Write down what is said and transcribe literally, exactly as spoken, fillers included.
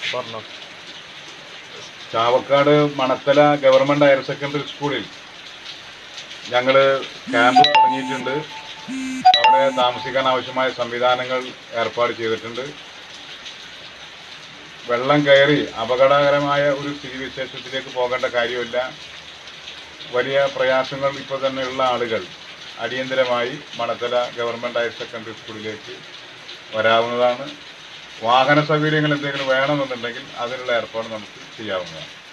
പറഞ്ഞോ. Chavakkad Manathala government higher secondary സ്കൂളിൽ ഞങ്ങൾ ക്യാമ്പ് തുടങ്ങിയിട്ടുണ്ട്. അവിടെ താമസിക്കാൻ ആവശ്യമായ സംവിധാനങ്ങൾ ഏർപ്പാട് ചെയ്തിട്ടുണ്ട്. വെള്ളം കയറി അപകടകരമായ ഒരു സ്ഥിതിവിശേഷത്തിലേക്ക് പോകേണ്ട കാര്യമില്ല. വലിയ പ്രയാസങ്ങൾ ഇപ്പോൾ തന്നെയുള്ള ആളുകൾ അടിയന്തരമായി മണത്തല ഗവൺമെന്റ് ഹയർ സെക്കൻഡറി സ്കൂളിലേക്ക് വരാവുന്നതാണ്. വാഹന സൗകര്യങ്ങൾ എന്തെങ്കിലും വേണമെന്നുണ്ടെങ്കിൽ അതിനുള്ള ഏർപ്പാട് നമുക്ക് ചെയ്യാവുന്നതാണ്.